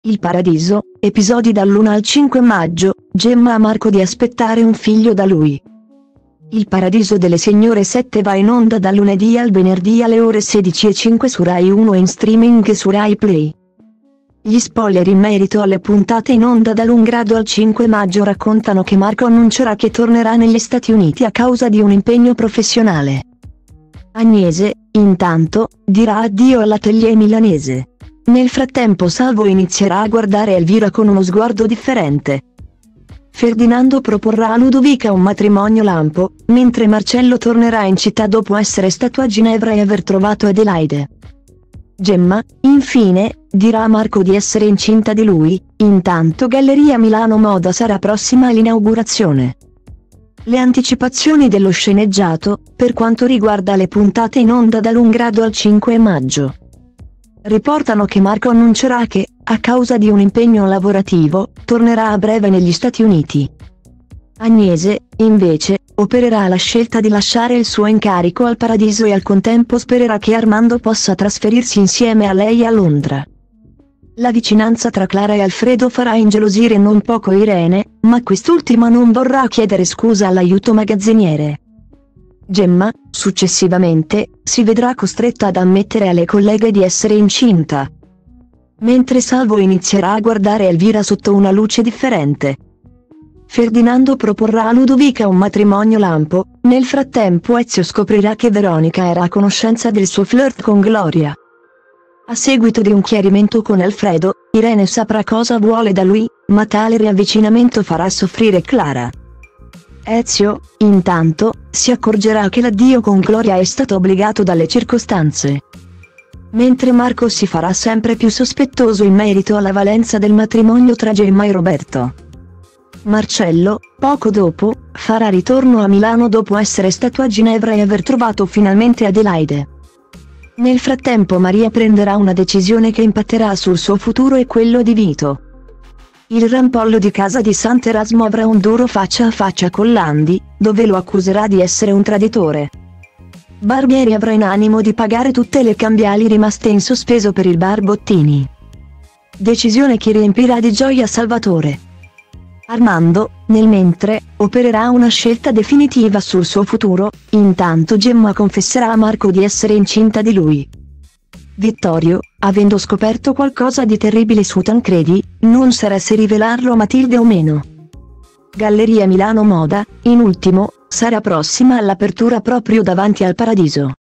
Il Paradiso, episodi dall'1 al 5 maggio, Gemma a Marco di aspettare un figlio da lui. Il Paradiso delle Signore 7 va in onda dal lunedì al venerdì alle ore 16:05 su Rai 1 e in streaming su Rai Play. Gli spoiler in merito alle puntate in onda dall'1 grado al 5 maggio raccontano che Marco annuncerà che tornerà negli Stati Uniti a causa di un impegno professionale. Agnese, intanto, dirà addio all'atelier milanese. Nel frattempo Salvo inizierà a guardare Elvira con uno sguardo differente. Ferdinando proporrà a Ludovica un matrimonio lampo, mentre Marcello tornerà in città dopo essere stato a Ginevra e aver trovato Adelaide. Gemma, infine, dirà a Marco di essere incinta di lui. Intanto Galleria Milano Moda sarà prossima all'inaugurazione. Le anticipazioni dello sceneggiato, per quanto riguarda le puntate in onda dall'1 grado al 5 maggio. Riportano che Marco annuncerà che, a causa di un impegno lavorativo, tornerà a breve negli Stati Uniti. Agnese, invece, opererà la scelta di lasciare il suo incarico al Paradiso e al contempo spererà che Armando possa trasferirsi insieme a lei a Londra. La vicinanza tra Clara e Alfredo farà ingelosire non poco Irene, ma quest'ultima non vorrà chiedere scusa all'aiuto magazziniere. Gemma, successivamente, si vedrà costretta ad ammettere alle colleghe di essere incinta. Mentre Salvo inizierà a guardare Elvira sotto una luce differente. Ferdinando proporrà a Ludovica un matrimonio lampo. Nel frattempo Ezio scoprirà che Veronica era a conoscenza del suo flirt con Gloria. A seguito di un chiarimento con Alfredo, Irene saprà cosa vuole da lui, ma tale riavvicinamento farà soffrire Clara. Ezio, intanto, si accorgerà che l'addio con Gloria è stato obbligato dalle circostanze. Mentre Marco si farà sempre più sospettoso in merito alla valenza del matrimonio tra Gemma e Roberto. Marcello, poco dopo, farà ritorno a Milano dopo essere stato a Ginevra e aver trovato finalmente Adelaide. Nel frattempo Maria prenderà una decisione che impatterà sul suo futuro e quello di Vito. Il rampollo di casa di Sant'Erasmo avrà un duro faccia a faccia con Landi, dove lo accuserà di essere un traditore. Barbieri avrà in animo di pagare tutte le cambiali rimaste in sospeso per il bar Bottini. Decisione che riempirà di gioia Salvatore. Armando, nel mentre, opererà una scelta definitiva sul suo futuro. Intanto Gemma confesserà a Marco di essere incinta di lui. Vittorio, avendo scoperto qualcosa di terribile su Tancredi, non sarà se rivelarlo a Matilde o meno. Galleria Milano Moda, in ultimo, sarà prossima all'apertura proprio davanti al Paradiso.